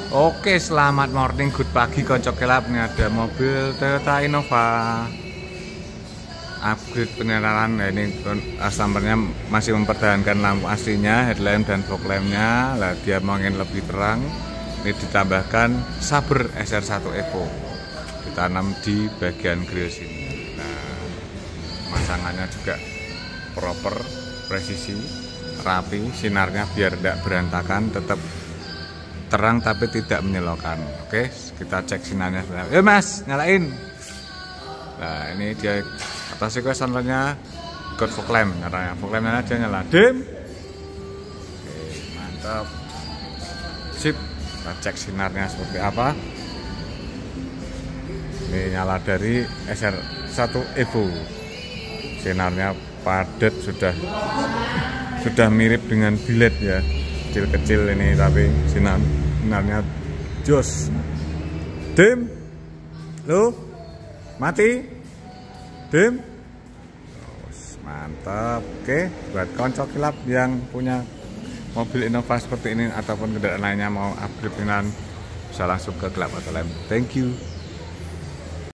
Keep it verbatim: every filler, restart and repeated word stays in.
Oke, selamat morning, good pagi konco kelap. Ini ada mobil Toyota Innova upgrade penerangan. Nah, ini customernya masih mempertahankan lampu aslinya, headlamp dan fog lampnya. Lah dia mau ingin lebih terang. Ini ditambahkan saber S R satu Evo ditanam di bagian grill sini. Nah, pemasangannya juga proper, presisi, rapi, sinarnya biar tidak berantakan, tetap terang tapi tidak menyilaukan. Oke, kita cek sinarnya. Eh mas, nyalain. Nah ini dia atas itu sonarnya ikut fog lamp, katanya fog lampnya aja nyala dim. Oke, mantap, sip. Kita cek sinarnya seperti apa. Ini nyala dari S R satu Evo. Sinarnya padat, sudah sudah mirip dengan bilet ya, kecil-kecil ini, tapi sinar sinarnya jos. Dim, lo mati, dim. Mantap. Oke, buat konco kilap yang punya mobil Innova seperti ini ataupun kendaraan lainnya mau upgrade dengan, bisa langsung ke Gelap Auto Lamp. Thank you.